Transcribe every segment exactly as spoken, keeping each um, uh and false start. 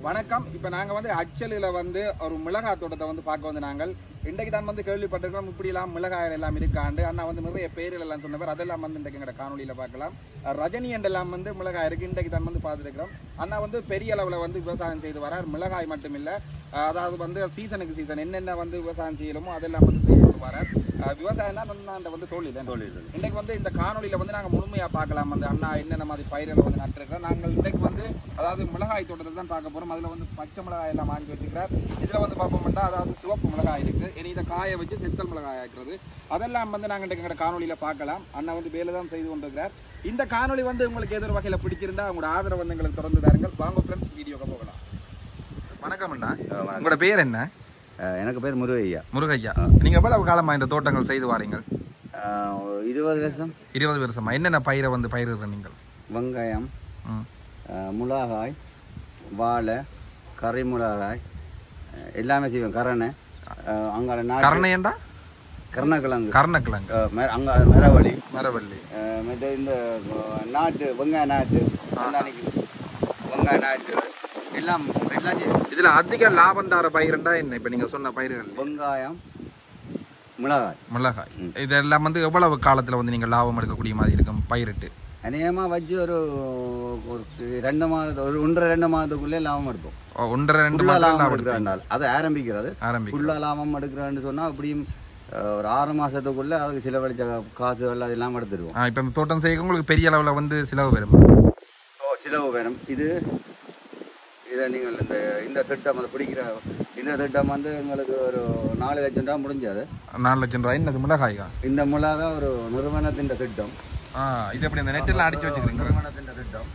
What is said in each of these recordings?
வணக்கம். இப்போ நாங்கள் வந்து அச்சலில் வந்து ஒரு மிளகாய் தோட்டத்தை வந்து பார்க்க வந்து நாங்கள் இன்றைக்கு தான் வந்து கேள்விப்பட்டிருக்கோம். இப்படிலாம் மிளகாய் எல்லாம் இருக்காண்டு அண்ணா வந்து நிறைய பேர்கள் எல்லாம் சொன்னவர் அதெல்லாம் வந்து இன்றைக்கு எங்களோட காணொலியில் பார்க்கலாம். ரஜினி எல்லாம் வந்து மிளகாய் இருக்குது. இன்றைக்கு தான் வந்து பார்த்துருக்கிறோம். அண்ணா வந்து பெரிய அளவில் வந்து விவசாயம் செய்து வரார். மிளகாய் மட்டும் இல்லை, அதாவது வந்து சீசனுக்கு சீசன் என்னென்ன வந்து விவசாயம் செய்யணுமோ அதெல்லாம் வந்து செய்து கொண்டு வரார். விவசாயம் தான் வந்து அந்த வந்து தொழில் தொழில் இன்றைக்கு வந்து இந்த காணொலியில் வந்து நாங்கள் முழுமையாக பார்க்கலாம். வந்து அண்ணா என்னென்ன மாதிரி பயிர்களை வந்து நட்டுருக்கிறோம். நாங்கள் இன்றைக்கு வந்து அதாவது மிளகாய் தோட்டத்தை தான் பார்க்க போகிறோம். அதில் வந்து பச்சை மிளகாய் எல்லாம் வாங்கி வச்சுக்கிறார். இதில் வந்து பார்ப்போம்னா அதாவது சிவப்பு மிளகாய் இருக்குது. இனி இதை காய வச்சு செத்தல் மிளகாய் ஆக்குறது அதெல்லாம் வந்து நாங்கள் இன்றைக்கு எங்களோட காணொலியில் பார்க்கலாம். அண்ணா வந்து வேலை தான் செய்து கொண்டிருக்கிறார். இந்த காணொலி வந்து உங்களுக்கு ஏதோ ஒரு வகையில் பிடிச்சிருந்தா உங்களோட ஆதரவு வந்து எங்களுக்கு தொடர்ந்து தாருங்கள். வாங்க ஃப்ரெண்ட்ஸ், வீடியோக்கு போகலாம். வணக்கம் அண்ணா, உங்களோட பேர் என்ன? எனக்கு பேர் முருகையா. முருகையா, நீங்கள் எவ்வளவு காலமாக இந்த தோட்டங்கள் செய்து வாரீங்கள்? இருபது வருஷம். இருபது வருஷமா என்னென்ன பயிரை வந்து பயிரிடுற நீங்கள்? வெங்காயம், மிளகாய், வாழை, கறி மிளகாய் எல்லாமே செய்வோம். கரணை அங்கே கரணையண்டா கருணக்கிழங்கு கருணக்கிழங்கு அங்கே மரவள்ளி மரவள்ளி மற்ற இந்த நாட்டு வெங்காய நாட்டு வெங்காய நாட்டு எல்லாம் எல்லாம் இதுல அதிக லாபம் தர பயிரண்டா என்ன? இப்ப நீங்க சொன்ன பயிர்கள் வெங்காயம், மிளகாய் மிளகாய் இதெல்லாம் வந்து எவ்வளவு காலத்துல வந்து நீங்க லாபம் எடுக்கக்கூடிய மாதிரி இருக்கும் பயிரிட்டு? அநேகமாக வச்சு ஒரு ஒரு ரெண்டு மாதம் ஒரு ஒன்றரை ரெண்டு மாதத்துக்குள்ளே லாபம் எடுப்போம். ஒன்றரை ரெண்டு லாபம் எடுக்கிறாண்டால் அதை ஆரம்பிக்கிறது ஆரம்பிக்கும் ஃபுல்லாக லாபம் எடுக்கிறேன்னு சொன்னால் அப்படியும் ஒரு ஆறு மாதத்துக்குள்ளே அதுக்கு செலவழிச்ச காசுகள் அது எல்லாம் எடுத்துருவோம். இப்போ இந்த தோட்டம் செய்ய உங்களுக்கு பெரிய அளவில் வந்து செலவு வரும். ஓ, செலவு வரும். இது இதை நீங்கள் இந்த இந்த திட்டம் அதை பிடிக்கிற இந்த திட்டம் வந்து எங்களுக்கு ஒரு நாலு லட்சம் ரூபா முடிஞ்சது. நாலு லட்சம் ரூபாய் இந்த மிளகாய்கா? இந்த மிளகா ஒரு நிறுவனத்தின் திட்டம். ஆ, இது எப்படி இந்த நெட்டெல்லாம் அடிச்சு வச்சுக்கிறீங்க? நிறுவனத்தின் திட்டம்.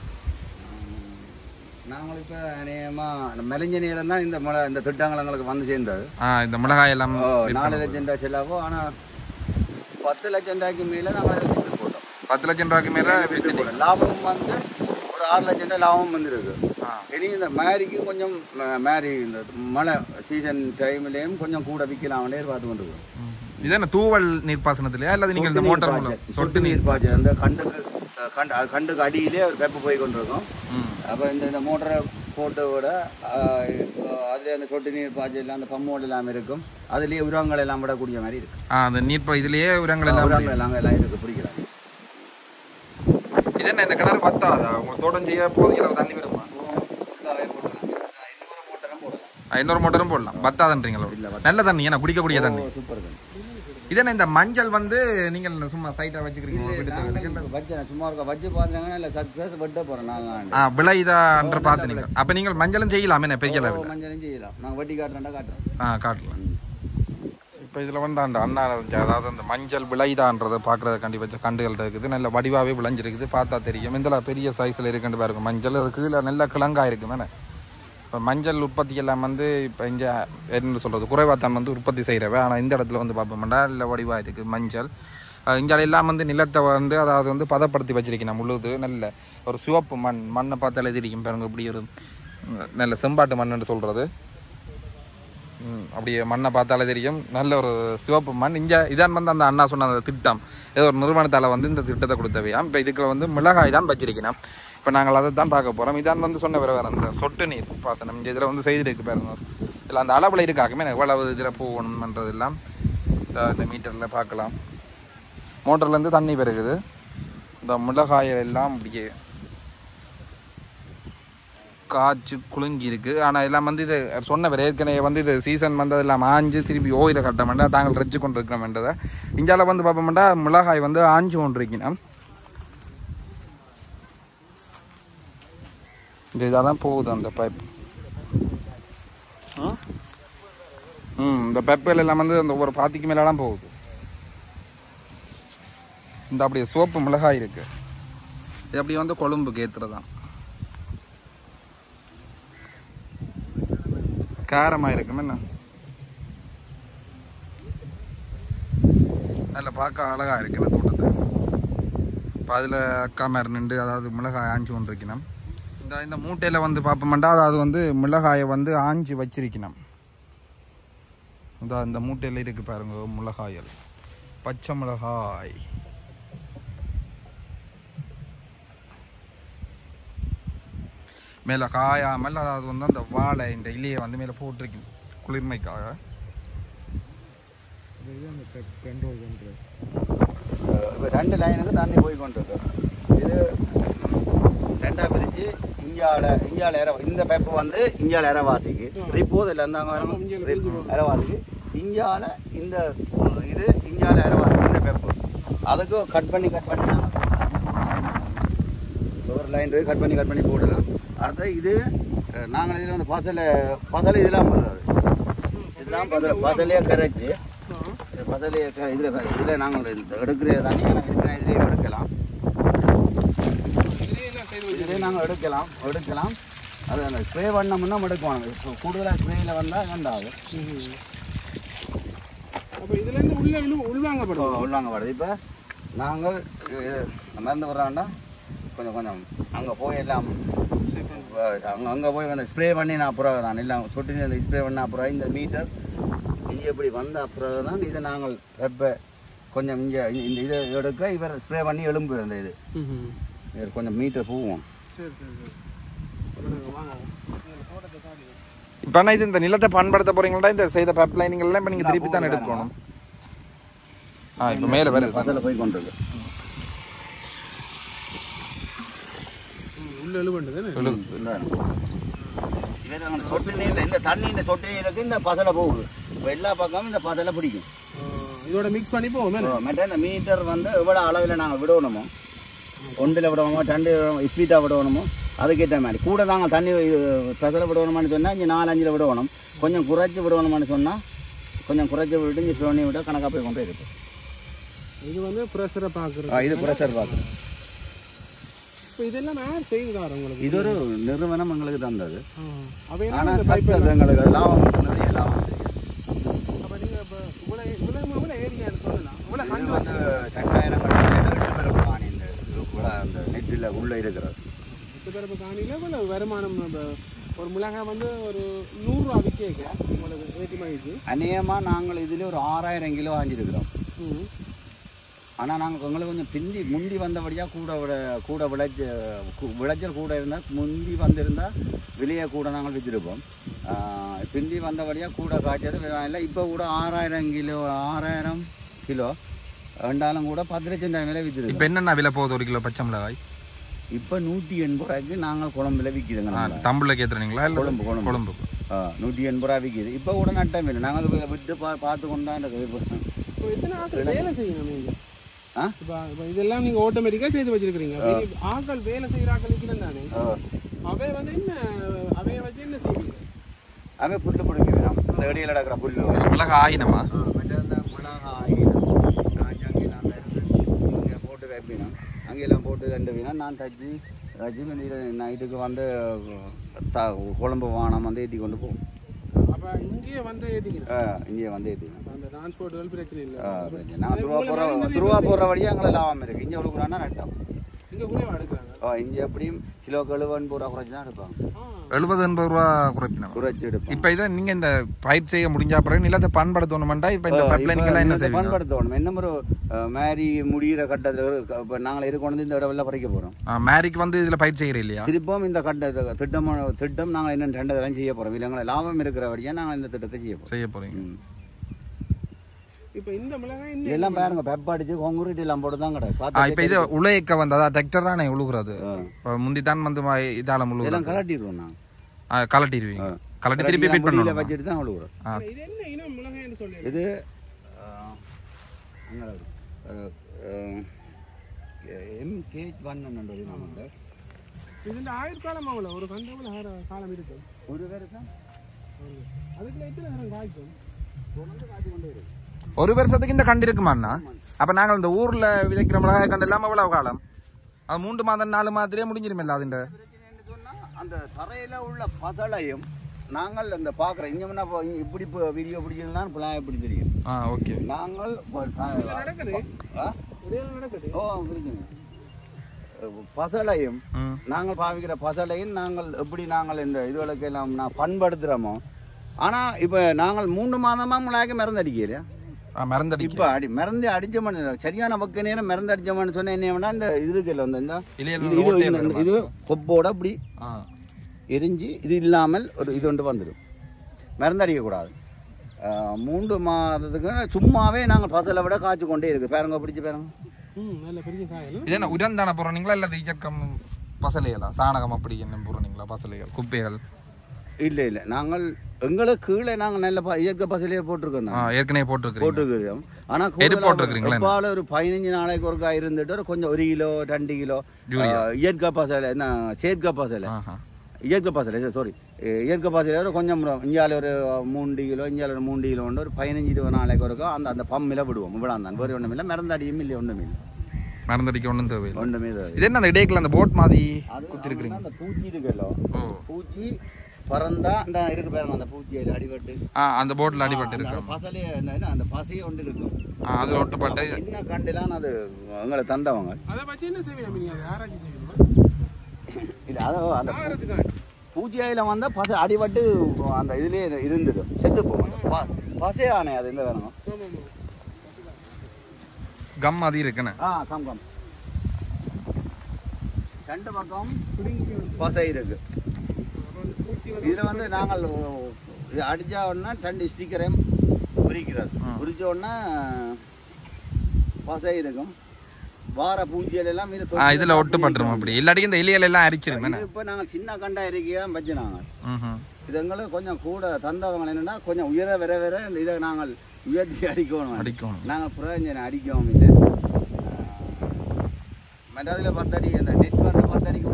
நாங்கள் இப்போ அநேகமாக மெலிஞ்ச நேரம் தான் இந்த மிளகா இந்த திட்டங்கள் எங்களுக்கு வந்து சேர்ந்தது. ஆ, இந்த மிளகாய் எல்லாம் நாலு லட்சம் ரூபா செலவோ. ஆனால் பத்து லட்சம் ரூபாய்க்கு மேலே நாங்கள் போட்டோம். பத்து லட்சம் ரூபாய்க்கு மேலே லாபம் வந்து ஒரு ஆறு லட்சம் ரூபாய் லாபம் வந்துருக்கு. இனி இந்த மேரிக்கு கொஞ்சம் மேரி இந்த மழை சீசன் டைம்லேயும் கொஞ்சம் கூட விற்கலாம்னே பார்த்து கொண்டு இருக்கோம். இது என்ன தூவல் நீர்ப்பாசனத்திலையா இல்லை நீங்கள் இந்த மோட்டார் மூலம்? சொட்டு நீர் பாய்ச்சல் அந்த கண்டுக்கு கண்டு கண்டுக்கு அடியிலே ஒரு வெப்ப போய் கொண்டிருக்கோம். அப்போ இந்த இந்த மோட்டரை போட்டு விட அதில் அந்த சொட்டு நீர் பாய்ச்சல் அந்த பம்மோடு எல்லாம் இருக்கும். அதுலேயே உரங்கள் எல்லாம் விடக்கூடிய மாதிரி இருக்கு. ஆ, அந்த நீர் இதுலேயே உரங்கள் எல்லாம் உரங்கள் எல்லாம் எல்லாம் இருக்கு பிடிக்கிறாங்க. இது என்ன இந்த கிணறு பத்தாதா? உங்களுக்கு தோட்டம் செய்ய போதும் தண்ணி வருமா? இன்னொரு மோட்டரும் போடலாம். பத்தாதுன்றீங்களோ? நல்ல தண்ணி, ஏன்னா குடிக்கக்கூடிய தண்ணி. சூப்பர் தண்ணி. இதென்ன இந்த மஞ்சள் வந்து நீங்கள் சும்மா சைட்டாக வச்சுக்கிறீங்க? சும்மா இருக்க வச்சு பார்த்தாங்கன்னா இல்லை சக்ஸஸ் வெட்ட போகிறோம் நாங்கள். ஆ, விளையுதான்ற பார்த்து நீங்கள் அப்போ நீங்கள் மஞ்சளும் செய்யலாமே என்ன? பெரிய அளவில் மஞ்சளும் செய்யலாம். நாங்கள் வட்டி காட்டுறோம்டா காட்டுறோம். ஆ, காட்டலாம். இப்போ இதில் வந்து அந்த அண்ணா அதாவது அந்த மஞ்சள் விளையுதான்றதை பார்க்குறதுக்காண்டி வச்ச கண்டுகள் இருக்குது. நல்ல வடிவாகவே விளைஞ்சிருக்குது, பார்த்தா தெரியும். இதில் பெரிய சைஸில் இருக்குன்னு பாருங்க. மஞ்சள் அது கீழே நல்ல கிழங்காக இருக்குது தானே. இப்போ மஞ்சள் உற்பத்தி எல்லாம் வந்து இப்போ இங்கே என்ன சொல்கிறது குறைவாத்தான் வந்து உற்பத்தி செய்கிறவ. ஆனால் இந்த இடத்துல வந்து பார்ப்போம்னா இல்லை வடிவாக இருக்குது மஞ்சள். இங்கே எல்லாம் வந்து நிலத்தை வந்து அதாவது வந்து பதப்படுத்தி வச்சிருக்கேன். முழுது நல்ல ஒரு சிவப்பு மண். மண்ணை பார்த்தாலே தெரியும் பாருங்க. இப்படி ஒரு நல்ல செம்பாட்டு மண்ணுன்னு சொல்கிறது. அப்படியே மண்ணை பார்த்தாலே தெரியும் நல்ல ஒரு சிவப்பு மண். இங்கே இதான் வந்து அந்த அண்ணா சொன்ன அந்த திட்டம் ஏதோ ஒரு நிறுவனத்தால் வந்து இந்த திட்டத்தை கொடுத்தவையாம். இப்போ இதுக்குள்ள வந்து மிளகாய் தான் வச்சிருக்கேன். இப்போ நாங்கள் அதை தான் பார்க்க போகிறோம். இதான் வந்து சொன்ன வேறு வேறு அந்த சொட்டு நீர் பாசனம் இந்த இதில் வந்து செய்திருக்கு பாருங்க. இதில் அந்த அளவில் இருக்காக்குமே எவ்வளவு இதில் போகணுன்றதெல்லாம் இந்த மீட்டரில் பார்க்கலாம். மோட்டர்லேருந்து தண்ணி பெருகுது. இந்த மிளகாயில் எல்லாம் அப்படியே காய்ச்சி குலுங்கி இருக்குது. ஆனால் எல்லாம் வந்து இது சொன்னவர் ஏற்கனவே வந்து இது சீசன் வந்து எல்லாம் ஆஞ்சு திருப்பி ஓயில கட்ட மாட்டேன் தாங்கள் ரெச்சு கொண்டு இருக்கிறோம்ன்றதை. இங்கால வந்து பார்ப்போம்னா மிளகாய் வந்து ஆஞ்சு கொண்டு இருக்கணும். இந்த இதாக தான் போகுது அந்த பைப். ம் இந்த பைப்பில் எல்லாம் வந்து அந்த ஒவ்வொரு பாத்திக்கு மேலாம் போகுது. இந்த அப்படியே சோப்பு மிளகாய் இருக்கு. இது அப்படியே வந்து கொழும்புக்கு ஏற்றுறதான் காரமாக இருக்குமே என்ன அதில் பார்க்க அழகாக இருக்கு இந்த தோட்டத்தை. இப்போ அதில் அக்கா மேர் நின்று அதாவது மிளகாய் ஆஞ்சு கொண்டு இருக்கணும். இந்த இந்த மூட்டையில் வந்து பார்ப்போம்டா அதாவது வந்து மிளகாயை வந்து ஆஞ்சி வச்சிருக்கணும். இந்த இந்த மூட்டையில் இருக்குது பாருங்க மிளகாய்கள். பச்சை மிளகாய் மேலே காயாமல் அதாவது வந்து அந்த வாழை இந்த இலையை வந்து மேலே போட்டிருக்கும் குளிர்மைக்காக. ரெண்டு லைனுக்கு தண்ணி போய் கொண்டிருக்கு. இது ரெண்டா பிரிச்சு இஞ்சால இஞ்சால இற இந்த பைப்பு வந்து இஞ்சால இறவாசிக்கு ரிப்போது இல்லை அந்த இறவாசிக்கு இஞ்சால இந்த இது இஞ்சால இறவாசி இந்த பைப்பு அதுக்கு கட் பண்ணி கட் பண்ணி ஒரு லைன் போய் கட் பண்ணி கட் பண்ணி போடலாம். அடுத்து இது நாங்கள் இதில் வந்து பசலை பசலை இதெல்லாம் பண்ணுறது இதெல்லாம் பசலை பசலையாக கரைச்சி பசலையை இதில் இதில் நாங்கள் எடுக்கிற தண்ணி எடுக்கிற இதிலேயே எடுக்கலாம் இதிலே நாங்கள் எடுக்கலாம் எடுக்கலாம் அது அந்த ஸ்ப்ரே பண்ணோம்னா எடுக்கணும். இப்போ கூடுதலாக ஸ்ப்ரேயில் வந்தால் கண்டாகும். அப்போ இதுலேருந்து உள்ளே உள்வாங்கப்படும் உள்வாங்கப்படுது. இப்போ நாங்கள் மருந்து வர்றாண்டா கொஞ்சம் கொஞ்சம் அங்கே போய் எல்லாம் அங்கே அங்கே போய் வந்து ஸ்ப்ரே பண்ணி நான் அப்புறம் தான் எல்லாம் சொட்டு அந்த ஸ்ப்ரே பண்ண அப்புறம் இந்த மீட்டர் இங்கே எப்படி வந்த அப்புறம் தான் இதை நாங்கள் வெப்ப கொஞ்சம் இங்கே இந்த இதை எடுக்க இவர் ஸ்ப்ரே பண்ணி எலும்பு அந்த இது கொஞ்சம் மீட்டர் போவோம். இப்போ ஆனால் இது இந்த நிலத்தை பயன்படுத்த போகிறீங்களா இந்த செய்த பைப் லைனிங்கெல்லாம் இப்போ நீங்கள் திருப்பி தான் எடுக்கணும். ஆ இப்போ மேலே வேறு பசல போய் கொண்டிருக்கு சொட்டு நீரில் இந்த தண்ணி இந்த சொட்டு நீருக்கு இந்த பசலை போகுது. இப்போ எல்லா பக்கமும் இந்த பசலை பிடிக்கும். இதோட மிக்ஸ் பண்ணி போவோம். மற்ற இந்த மீட்டர் வந்து எவ்வளோ அளவில் நாங்கள் விடணுமோ ஒன்றில் விடணுமோ ரெண்டு ஸ்பீட்டாக விடணுமோ அதுக்கேற்ற மாதிரி கூட நாங்கள் தண்ணி பசலை விடணுமான்னு சொன்னால் இங்கே நாலஞ்சில் விடணும். கொஞ்சம் குறைச்சி விடணுமான்னு சொன்னால் கொஞ்சம் குறைச்சி விட்டு இங்கே பண்ணி விட கணக்காக போய் கொண்டு இருக்குது. இது வந்து ப்ரெஷரை பார்க்குறோம். இது ப்ரெஷர் பார்க்குறோம். இதெல்லாம் யார் செய்யுதாரு உங்களுக்கு? இது ஒரு நிறுவனம் எங்களுக்கு தந்தது. ஆனால் எங்களுக்கு லாபம் நிறைய லாபம். அப்போ நீங்கள் இப்போ இவ்வளோ இவ்வளோ இவ்வளோ ஏரியான்னு சொல்லலாம். இவ்வளோ இது வந்து சண்டாயிரம் கட்டணம் காணி இந்த அந்த நெற்றில் உள்ளே இருக்கிறது. எட்டு பிறப்பு காணியில் இவ்வளோ வருமானம் ஒரு மிளகாய் வந்து ஒரு நூறுரூவா விற்க உங்களுக்கு ஏற்றி மகிழ்ச்சி. அநேகமாக நாங்கள் இதில் ஒரு ஆறாயிரம் கிலோ வாங்கியிருக்கிறோம். ஆனால் நாங்கள் எங்களுக்கு கொஞ்சம் பிந்தி முந்தி வந்தபடியாக கூட விட கூட விளைச்ச விளைச்சல் கூட இருந்தால் முந்தி வந்திருந்தால் விலையை கூட நாங்கள் விற்றுருப்போம். பிந்தி வந்தபடியாக கூட காய்ச்சது இல்லை. இப்போ கூட ஆறாயிரம் கிலோ ஆறாயிரம் கிலோ ரெண்டாலும் கூட பத்து லட்சம் டைமில் விற்றுருக்கோம். இப்போ என்னென்ன விலை போகுது ஒரு கிலோ பச்சை மிளகாய்? இப்போ நூற்றி எண்பது ரூபாய்க்கு நாங்கள் குழம்புல விற்கிதுங்க. தம்புல கேத்துறீங்களா? குழம்பு குழம்பு குழம்பு நூற்றி எண்பது ரூபா விற்கிது. இப்போ கூட நட்டம் இல்லை. நாங்கள் அதை விட்டு பா பார்த்து கொண்டா வேலை செய்யணும் நீங்கள். இப்போ இப்போ இதெல்லாம் நீங்கள் ஆட்டோமேட்டிக்காக செய்து வச்சிருக்கிறீங்க. ஆக்கள் வேலை செய்கிற ஆக்கள் இருக்கிறேன் தானே அவை வந்து என்ன அவைய வச்சு என்ன செய்வீங்க? அவை புல்லு பிடிக்கிறோம். இந்த இடையில நடக்கிற புல்லு மிளகாய் ஆயினமா மிளகாய் ஆயினம் அங்கெல்லாம் இங்கே போட்டு வைப்பினோம். அங்கெல்லாம் போட்டு கண்டுவினா நான் தச்சு தச்சு நைட்டுக்கு வந்து த குழம்பு வானம் வந்து ஏற்றி கொண்டு போவோம். அப்போ இங்கேயே வந்து ஏற்றிக்கிறேன். இங்கேயே வந்து ஏற்றிக்கிறோம். அந்த டிரான்ஸ்போர்ட் பிரச்சனை இல்லை. நாங்கள் துருவா போகிற துருவா போகிற வழியாக எங்களை லாபம் இருக்குது. இங்கே கொடுக்குறான்னா நட்டம். இங்கே குறைவாக எடுக்கிறாங்க. ஓ இங்கே எப்படியும் கிலோ எழுபது எண்பது ரூபா குறைச்சி தான் எடுப்பாங்க. எழுபது எண்பது ரூபா குறைப்பினோம் குறைச்சி எடுப்போம். இப்போ இதை நீங்கள் இந்த பயிர் செய்ய முடிஞ்சா பிறகு நிலத்தை பண்படுத்தணுமெண்டா இப்போ இந்த பைப்லைனுக்கெல்லாம் என்ன செய்வீங்க? பண்படுத்தணும். என்ன ஒரு மேரி முடிகிற கட்டத்தில் இப்போ நாங்கள் இது கொண்டு இந்த இடத்துல பறிக்க போகிறோம். மேரிக்கு வந்து இதில் பயிர் செய்கிற இல்லையா? திருப்பம் இந்த கட்ட திட்டம் திட்டம் நாங்கள் என்ன ரெண்டு இதெல்லாம் செய்ய போகிறோம். இல்லைங்களா லாபம் இருக்கிற வழியாக நாங்கள் இந்த திட்டத்தை செய்ய போகிறோம். செய்ய போகிறீங்க. இப்போ இந்த மிளகாய் எல்லாம் பாருங்க பெப்ப அடிச்சு கான்கிரீட் எல்லாம் போட்டு தான் கிடக்கு. இப்போ இது உழைக்க வந்து அதான் டிராக்டரானே உழுகுறது. முந்தி தான் வந்து இதால முழு எல்லாம் கலட்டிடுவோம். நாங்கள் கலட்டிடுவீங்க. கலட்டி திருப்பி ஃபிட் பண்ணுவோம். வச்சுட்டு தான் உழுகுறோம். இது என்ன இனம் மிளகாய்னு சொல்லி இது எம்கே ஒன்று நமக்கு இதுல ஆயுட்காலம் அவ்வளோ ஒரு கண்டவுல காலம் இருக்கு. ஒரு வருஷம் அதுக்குள்ள எத்தனை நேரம் காய்க்கும்? தொடர்ந்து காய்ச்சி கொண்டே இருக்கு. ஒரு வருஷத்துக்கு இந்த கண்டு இருக்குமாண்ணா? அப்போ நாங்கள் இந்த ஊரில் விதைக்கிற மிளகாய் கண்டு இல்லாமல் எவ்வளவு காலம்? அது மூன்று மாதம் நாலு மாதத்திலே முடிஞ்சிருமில்ல? அதுண்ட அந்த தரையில் உள்ள பசலையும் நாங்கள் அந்த பார்க்குறோம். இங்கே முன்னா இப்படி இப்போ வீடியோ பிடிக்கணும்னா இப்போலாம் எப்படி தெரியும்? ஆ ஓகே. நாங்கள் ஓ புரிஞ்சுங்க. பசலையும் நாங்கள் பாவிக்கிற பசலையும் நாங்கள் எப்படி நாங்கள் இந்த இதுகளுக்கு எல்லாம் நான் பண்படுத்துகிறோமோ. ஆனால் இப்போ நாங்கள் மூன்று மாதமாக மிளகாய்க்கு மருந்து அடிக்கிறேன். மருந்து இப்போ அடி மருந்து அடிச்சோம்னு சரியான பக்க நேரம் மருந்து அடிச்சோம்னு சொன்னால் என்ன வேணா இந்த இது இருக்குல்ல வந்து இந்த இது கொப்போட அப்படி எரிஞ்சு இது இல்லாமல் ஒரு இது ஒன்று வந்துடும். மருந்தடிக்கக்கூடாது. மூன்று மாதத்துக்கு சும்மாவே நாங்கள் பசலை விட காய்ச்சி கொண்டே இருக்குது. பேருங்க பிடிச்சி பேருங்க. இது என்ன உரந்தான போகிறீங்களா இல்லை இயக்கம் பசலைகளா சாணகம் அப்படி என்ன போகிறீங்களா பசலைகள் குப்பைகள்? இல்லை இல்லை நாங்கள் எங்களுக்கு கீழே நாங்கள் நல்ல இயற்கை பசலையே போட்டிருக்கோம். ஏற்கனவே போட்டிருக்கோம் போட்டிருக்கிறோம். ஆனால் எப்பால ஒரு பதினஞ்சு நாளைக்கு ஒருக்கா இருந்துட்டு கொஞ்சம் ஒரு கிலோ ரெண்டு கிலோ இயற்கை பசலை என்ன செயற்கை பசலை இயற்கை பசலை சாரி இயற்கை பசலையோட கொஞ்சம் இஞ்சால ஒரு மூன்று கிலோ இஞ்சால ஒரு மூன்று கிலோ ஒன்று ஒரு பதினஞ்சு இருபது நாளைக்கு ஒருக்கா அந்த அந்த பம்மில் விடுவோம். இவ்வளோ வேறு ஒன்றும் இல்லை. மருந்தடியும் இல்லை ஒன்றும் இல்லை. மருந்தடிக்க ஒன்றும் தேவை ஒன்றுமே தேவை. இது என்ன அந்த இடையில அந்த போட் மாதிரி குத்திருக்கிறீங்க? அந்த பூச்சி இருக்குல்ல பூச்சி பறந்தா அந்த இருக்கு பாருங்க அந்த பூச்சியில் அடிபட்டு அந்த போட்டில் அடிபட்டு இருக்கு. பசலையே அந்த பசையே ஒன்று இருக்கும். அதில் ஒட்டுப்பட்ட சின்ன கண்டுலாம் அது எங்களை தந்தவங்க. இல்லை அதோ அந்த பூச்சியாயில் வந்தால் பசை அடிபட்டு அந்த இதுலேயே இருந்துடும் செத்து போகும். பசையானே அது இந்த வேணுங்க கம் அது இருக்குண்ணே. ஆ கம் கம் ரெண்டு பக்கம் பசை இருக்கு. இதில் வந்து நாங்கள் இது அடித்தா உடனே ரெண்டு ஸ்டிக்கரையும் உரிக்கிறது. உரிச்ச உடனே பசை இருக்கும். வார பூஞ்சியெல்லாம் இதில் ஒட்டுப்பட்டுரும். அப்படி இல்லாட்டிக்கு இந்த இலையில எல்லாம் அரிச்சிருங்க. இப்போ நாங்கள் சின்ன கண்டா இறக்கிதான் வச்சு நாங்கள் இது எங்களுக்கு கொஞ்சம் கூட தந்தவங்க என்னென்னா கொஞ்சம் உயர வர வர இந்த இதை நாங்கள் உயர்த்தி அடிக்கணும் அடிக்கணும் நாங்கள் பிரயோஜனம் அடிக்கவும் இல்லை. மற்றதில் பத்தடி இந்த நெட் வந்து பத்தடிக்குள்ள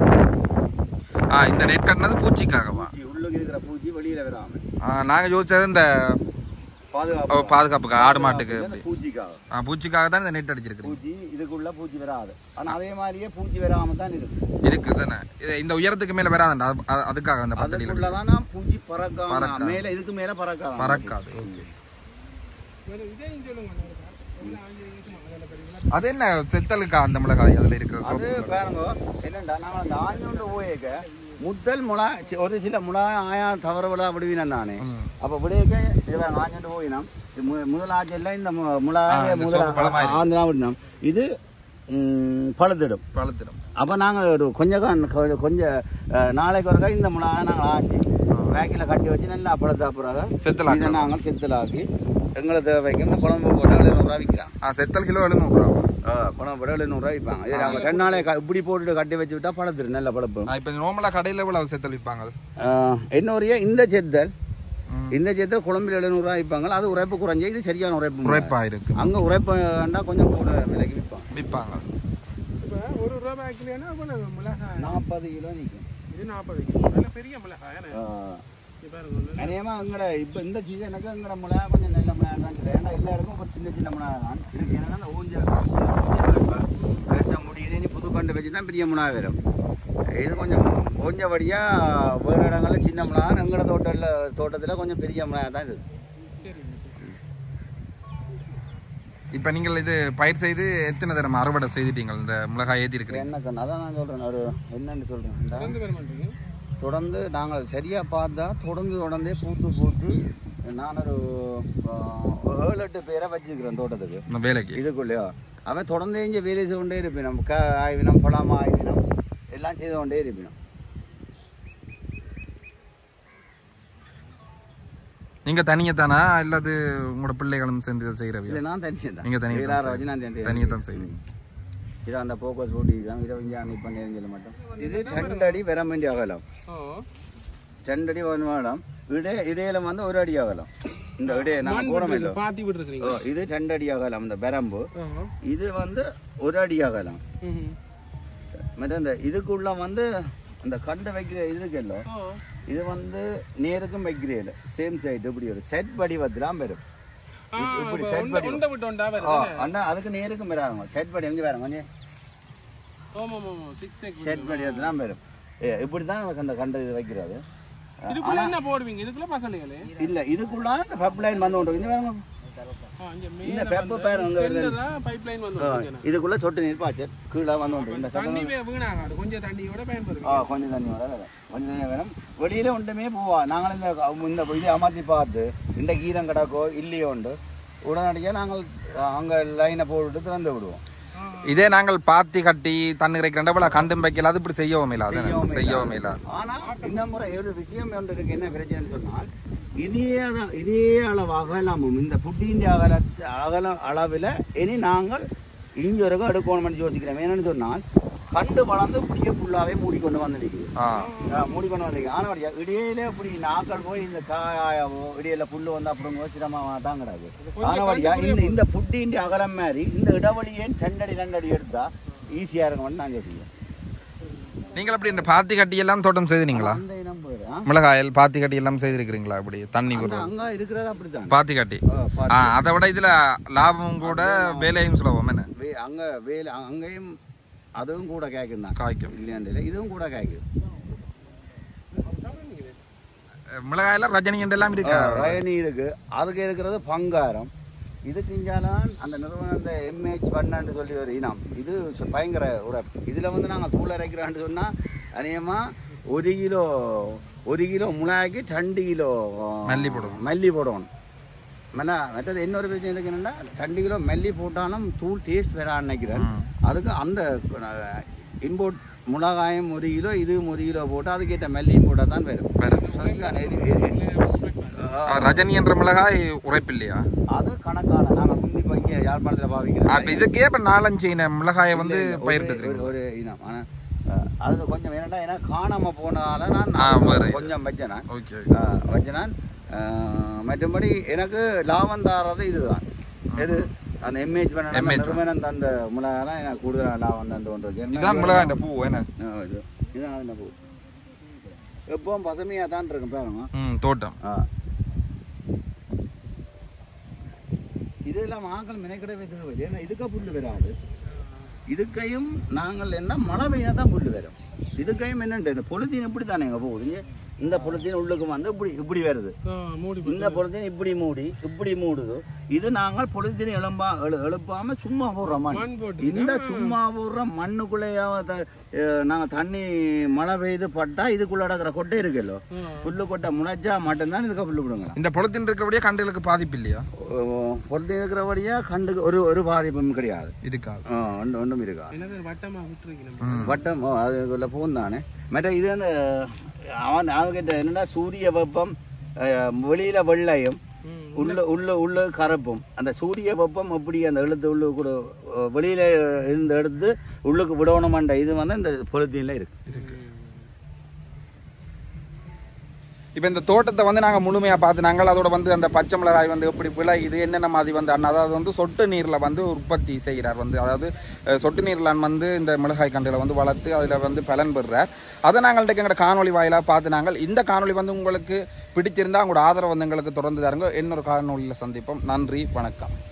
ஆ இந்த நெட் கட்டினது பூச்சிக்காகவா? உள்ளுக்கு இருக்கிற பூச்சி வெளியில் வராமல் நாங்கள் யோசிச்சது இந்த பாதுகாப்பு பாதுகாப்புக்காக ஆடு மாட்டுக்கு பூச்சிக்காக. ஆ பூச்சிக்காக தான் இந்த நெட் அடிச்சிருக்கு. பூச்சி இதுக்குள்ள பூச்சி வராது. ஆனால் அதே மாதிரியே பூச்சி வராமல் தான் இருக்கு இருக்கு தானே. இந்த உயரத்துக்கு மேலே வராதுண்டா அதுக்காக அந்த பத்தடியில் தானே பூச்சி பறக்காது. மேலே இதுக்கு மேலே பறக்காது பறக்காது. அது என்ன செத்தலுக்கா அந்த மிளகாய் அதில் இருக்கிற அது பாருங்க என்னண்டா நாங்கள் அந்த ஆஞ்சோண்டு போயேக்க முதல் முளா ஒரு சில முளா ஆயா தவற விழா விடுவினம் தானே. அப்போ விடையக்க இது ஆஞ்சோண்டு போயினோம். முதல் ஆச்செல்லாம் இந்த முளாய முதல் ஆந்திரா விடணும். இது பழுத்திடும் பழுத்திடும். அப்போ நாங்கள் ஒரு கொஞ்சம் கொஞ்சம் நாளைக்கு ஒருக்கா இந்த முளாய நாங்கள் ஆட்டி பேக்கில் கட்டி வச்சு நல்லா பழுத்தா பிறகு செத்தலாக்கி நாங்கள் செத்தலாக்கி எங்களை தேவைக்கு இந்த குழம்பு போட்டு எழுநூறுவா விற்கிறான். ஆ செத்தல் கிலோ எழுநூறுவா. ஆ குழம்பு போட்டு எழுநூறுவா விற்பாங்க. இது நாங்கள் ரெண்டு நாளே இப்படி போட்டுட்டு கட்டி வச்சு விட்டா பழத்துரு நல்ல பழப்பு. இப்போ நார்மலாக கடையில் எவ்வளோ செத்தல் விற்பாங்க? இன்னொரு இந்த செத்தல் இந்த செத்தல் குழம்பில் எழுநூறுவா விற்பாங்க. அது உரைப்பு குறைஞ்ச இது சரியான உரைப்பு உரைப்பாக இருக்கு. அங்கே உரைப்பு வேண்டாம் கொஞ்சம் கூட விலைக்கு விற்பாங்க விற்பாங்க. ஒரு ரூபாய் கிலோனா நாற்பது கிலோ நிற்கும். இது நாற்பது கிலோ பெரிய மிளகாய். அதிகமாக எங்கட இப்போ இந்த சீசனுக்கு எங்கட மிளகா கொஞ்சம் நல்ல மிளகா தான் கிடையாது. ஏன்னா எல்லாருக்கும் இப்போ சின்ன சின்ன மிளகா தான் இருக்கு. ஏன்னா அந்த ஊஞ்சல் முடியுது. இனி புது கண்டு வச்சு தான் பெரிய மிளகா வரும். இது கொஞ்சம் கொஞ்சபடியாக வேறு இடங்களில் சின்ன மிளகா தான். எங்கட தோட்டத்தில் தோட்டத்தில் கொஞ்சம் பெரிய மிளகா தான் இருக்குது. இப்போ நீங்கள் இது பயிர் செய்து எத்தனை தரம் அறுவடை செய்துட்டீங்க? இந்த மிளகாய் ஏற்றி இருக்கிறீங்க என்ன கண்ணு அதான் நான் சொல்கிறேன். ஒரு என்னன்னு சொல்கிறேன் தொடர்ந்து நாங்கள் சரியாக பார்த்தா தொடர்ந்து தொடர்ந்தே பூத்து பூத்து நான் ஒரு ஏழு எட்டு பேரை வச்சுக்கிறேன் தோட்டத்துக்கு வேலைக்கு இதுக்குள்ளேயோ. அவன் தொடர்ந்து இங்கே வேலை செய்து கொண்டே இருப்பினோம். க ஆய்வினம் பழம் ஆய்வினம் எல்லாம் செய்து கொண்டே இருப்பினோம். நீங்கள் தனியாக தானா இல்லாது உங்களோட பிள்ளைகளும் சேர்ந்து செய்கிறவங்க? இல்லை நான் தனியாக தான். நீங்கள் தனியாக வச்சு நான் தனியாக தான் செய்வீங்க. இதை அந்த போக்கஸ் போட்டிருக்காங்க. இதை வந்து அனுப்பி பண்ணி சொல்ல மாட்டோம். இது ரெண்டு அடி வர வேண்டிய அகலம். ரெண்டு அடி வேணும். இடே இடையில வந்து ஒரு அடி அகலம். இந்த இடையே நாங்கள் போகிறோம் இல்லை. ஓ இது ரெண்டு அடி அகலம் இந்த பெரம்பு. இது வந்து ஒரு அடி அகலம். மற்ற இந்த இதுக்குள்ள வந்து அந்த கண்டை வைக்கிற இதுக்கு இது வந்து நேருக்கும் வைக்கிறேன் சேம் சைடு இப்படி ஒரு செட் வடிவத்திலாம் வரும். இப்படி செட் படி அண்ணா அதுக்கு நேருக்கும் வராங்க. செட் படி எங்கே வராங்க கொஞ்சம் செட் படி அதெல்லாம் வரும். இப்படி தான் எனக்கு அந்த கண்டை இது வைக்கிறது. இல்லை இதுக்குள்ள இந்த பைப் லைன் வந்து கொண்டு இங்கே வேறாங்க. இந்த பெப்பு பேர் இதுக்குள்ள சொட்டு நீர் பாய்ச்ச கீழே வந்து இந்த கொஞ்சம் தண்ணியோட ஆ கொஞ்சம் தண்ணியோட கொஞ்சம் தண்ணி வேணும். வெளியில ஒன்றுமே போவா. நாங்கள் இந்த இந்த இதை அமர்த்தி பார்த்து இந்த கீரம் கிடக்கோ இல்லையோ உண்டு உடனடியாக நாங்கள் அங்கே லைனை போட்டுட்டு திறந்து விடுவோம். இதே நாங்கள் பாத்தி கட்டி தண்ணீரை கண்டபோல கண்டும் வைக்கல அது இப்படி செய்யவும் இல்லை அது செய்யவும் இல்லை. ஆனா இந்த முறை ஒரு விஷயம் ஒன்று இருக்கு. என்ன பிரச்சனைன்னு சொன்னால் இதே இதே அளவு அகலமும் இந்த புட்டியின் அகல அகல அளவில் இனி நாங்கள் இஞ்சி வரைக்கும் எடுக்கணும்னு யோசிக்கிறோம். என்னன்னு சொன்னால் கண்டு வளர்ந்து இப்படியே ஃபுல்லாகவே மூடிக்கொண்டு வந்துருக்கு மூடிக்கொண்டு வந்துருக்கு. ஆனால் இடையில இப்படி நாக்கள் போய் இந்த காயாவோ இடையில புல்லு வந்து அப்படிங்க சிரமமாக தான் கிடாது. ஆனவடியா இந்த இந்த புட்டின் அகலம் மாதிரி இந்த இடைவெளியே ரெண்டடி ரெண்டடி எடுத்தா ஈஸியாக இருக்கும்னு நான் யோசிக்கிறேன். நீங்கள் அப்படி இந்த பாத்தி கட்டி எல்லாம் தோட்டம் செய்தீங்களா? மிளகாயில் பாத்தி கட்டி எல்லாம் செய்திருக்கிறீங்களா? அப்படி தண்ணி அங்க இருக்கிறது அப்படித்தான் பாத்தி கட்டி. அதை விட இதுல லாபமும் கூட வேலையும் சுலபம். என்ன அங்க வேலை அங்கேயும் அதுவும் கூட காய்க்கும் தான் காய்க்கும் இல்லையாண்டில்லை இதுவும் கூட காய்க்கும். மிளகாயில ரஜினி எல்லாம் இருக்கு ரஜினி இருக்கு. அதுக்கு இருக்கிறது பங்காரம். இது செஞ்சாலும் அந்த நிறுவனம் இந்த எம்ஹெச் பண்ணு சொல்லி ஒரு இனம் இது பயங்கர உரப்பு. இதில் வந்து நாங்கள் தூள் அரைக்கிறோன்னு சொன்னால் அநேகமாக ஒரு கிலோ ஒரு கிலோ மிளகாய்க்கு ரெண்டு கிலோ மல்லி போடும் மல்லி போடணும். மன்னா மற்றது இன்னொரு பிரச்சனை இருக்கு என்னென்னா ரெண்டு கிலோ மல்லி போட்டாலும் தூள் டேஸ்ட் வேறான்னு நினைக்கிறேன். அதுக்கு அந்த இம்போர்ட் மிளகாயம் ஒரு கிலோ இதுவும் ஒரு கிலோ போட்டு அதுக்கேற்ற மல்லியும் போட்டால் தான் வரும். ரஜினி என்ற மிளகாய் உரைப்பு இல்லையா? அது கணக்கான நாங்கள் முந்தி இங்கே யாழ்ப்பாணத்தில் பாவிக்கிறோம். இதுக்கே இப்போ நாலஞ்சு இன மிளகாயை வந்து பயிரிட்டு ஒரு இனம். ஆனால் அது கொஞ்சம் என்னடா ஏன்னா காணாமல் போனதால நான் கொஞ்சம் வச்சேன் வச்சேன் மற்றபடி எனக்கு லாபம் தாரது இதுதான். எது அந்த எம்ஏஹெச் பண்ண நிறுவனம் அந்த மிளகா தான் எனக்கு கூடுதலாக லாபம் தந்து கொண்டு மிளகா பூ என்ன இது இதுதான் அந்த பூ எப்பவும் பசுமையாக தான் இருக்கும் பாருங்க தோட்டம். இதெல்லாம் ஆக்கள் மெனக்கிடவே தேவை. ஏன்னா இதுக்கா புல் வராது. இதுக்கையும் நாங்கள் என்ன மழை பெய்யா தான் புல் வரும். இதுக்கையும் என்னண்டு இந்த பொலித்தீன் இப்படி தானே எங்கே போகுது. இந்த பொலித்தீன் உள்ளுக்கு வந்து இப்படி இப்படி வருது. இந்த பொலித்தீன் இப்படி மூடி இப்படி மூடுது. இது நாங்கள் பொலித்தீன் எழும்பா எழு எழுப்பாம சும்மா போடுற மண். இந்த சும்மா போடுற மண்ணுக்குள்ளேயாவது நாங்கள் தண்ணி மழை பெய்து பட்டா இதுக்குள்ள அடக்கிற கொட்டை இருக்குல்லோ புல்லு கொட்டை முளைச்சா மட்டும்தான் இதுக்கு புல்லு விடுங்க. இந்த பொலித்தீன் இருக்கிறபடியா கண்டுகளுக்கு பாதிப்பு இல்லையா? பொலித்தீன் இருக்கிறபடியா கண்டுக்கு ஒரு ஒரு பாதிப்பும் கிடையாது. இதுக்காக ஒன்றும் ஒன்றும் இருக்கா வட்டம் அதுக்குள்ள பூந்தானே. மற்ற இது அந்த அவன் அவங்கிட்ட என்னன்னா சூரிய வெப்பம் வெளியில வெள்ளையும் உள்ள உள்ள உள்ள கரப்பும் அந்த சூரிய வெப்பம் எப்படி அந்த எழுத்து உள்ள கூட வெளியில இருந்து எடுத்து உள்ளுக்கு விடணுமாண்ட இது வந்து இந்த பொலித்தீன்ல இருக்கு. இப்போ இந்த தோட்டத்தை வந்து நாங்கள் முழுமையாக பார்த்து நாங்கள் அதோட வந்து அந்த பச்சை மிளகாய் வந்து எப்படி விளையுது என்னென்ன மாதிரி வந்து அண்ணா அதாவது வந்து சொட்டு நீரில் வந்து உற்பத்தி செய்கிறார் வந்து அதாவது சொட்டு நீரில் வந்து இந்த மிளகாய் கண்டில் வந்து வளர்த்து அதில் வந்து பலன் பெறுறார். அதை நாங்கள்ட்ட எங்களோட காணொலி வாயிலாக பார்த்து நாங்கள் இந்த காணொலி வந்து உங்களுக்கு பிடிச்சிருந்தால் உங்களோட ஆதரவு வந்து எங்களுக்கு தொடர்ந்து தாருங்க. இன்னொரு காணொலியில் சந்திப்போம். நன்றி, வணக்கம்.